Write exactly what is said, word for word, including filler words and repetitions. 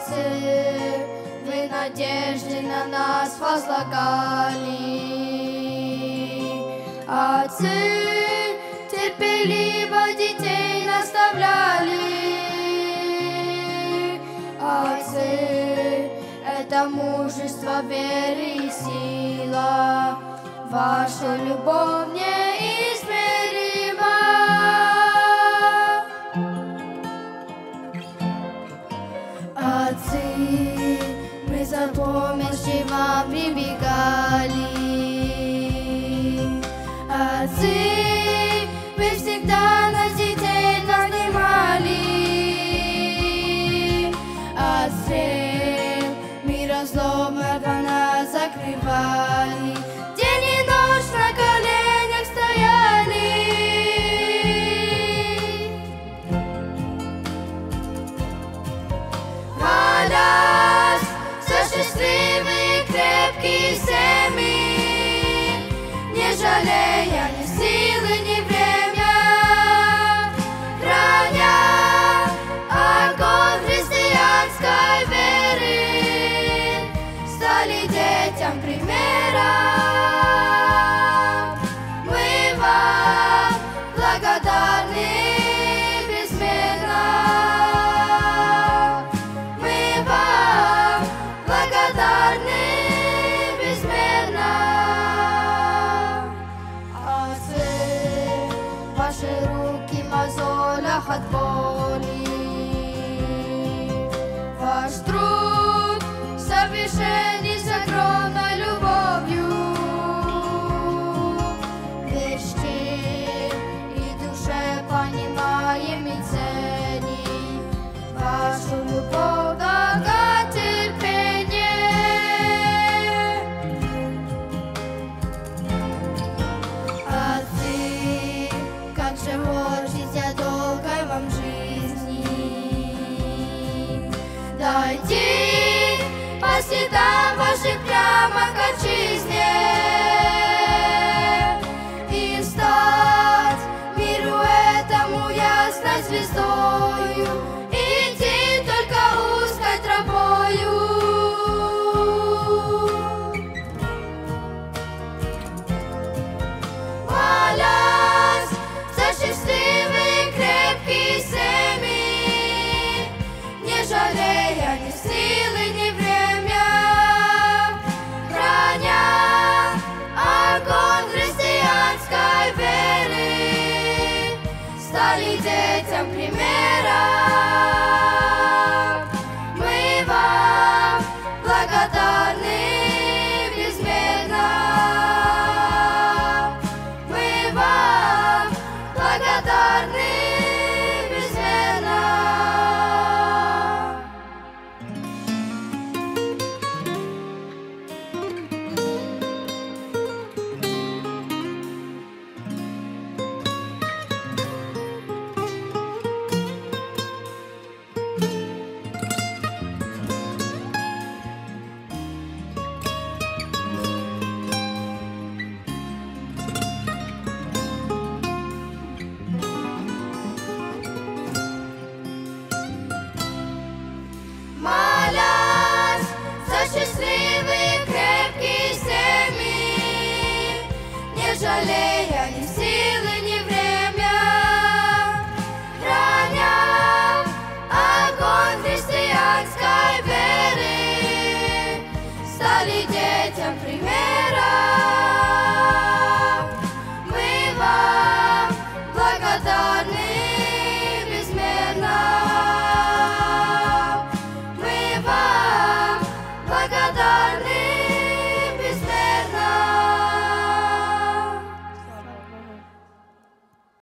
Отцы, вы надежды на нас возлагали. Отцы, терпеливо детей наставляли. Отцы, это мужество, веры и сила, ваша любовь неизмерима. Отцы, мы за помощью вам прибегали. Отцы, вы всегда нас детей нанимали. От стрел мира злобного нас закрывали. День и ночь на коленях стояли. Молясь за счастливые крепкие семьи, не жалея ни силы, ни время, храня огонь христианской веры, стали детям примером. Мы вам благодарны безмерно. Мы вам благодарны безмерно. Отцы, ваши руки в мозолях от боли, ваш труд совершенен с огромной любовью. Верьте и душе понимаем и ценим вашу любовь, долготерпение. Отцы, как же хочется долгой вам жизни, дайте по следам ваших прямо к отчизне.